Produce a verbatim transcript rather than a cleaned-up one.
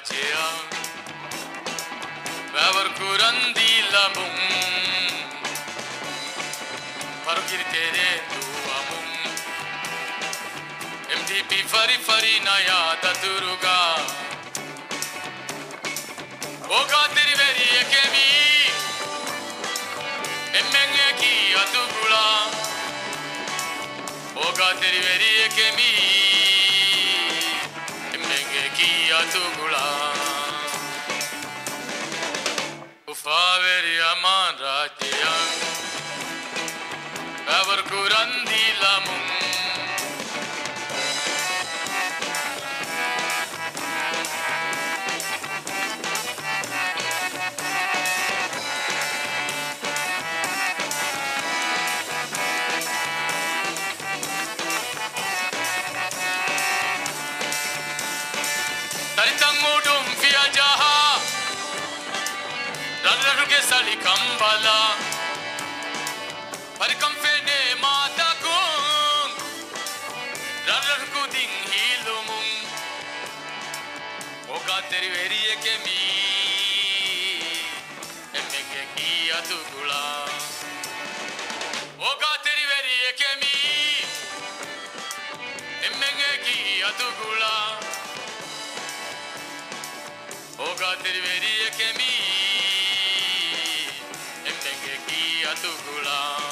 raja Babar kurandi labung Parukir tere duamung M D P fari fari naya daturuga Oga teri veri ekemi Emmenge ki atugula Oga teri veri ekemi Emmenge ki atugula Ufaveri aman raja Babar kurandi lamung Taritang modum via jaha Radaru ke sali kambala Parikam fene mata kung Radaru ku ding hilumung Oga teri veri ekemi Emmenge ki atugula Oga teri veri ekemi Emmenge ki atugula Oga teri veri ekemi Emmenge ki atugula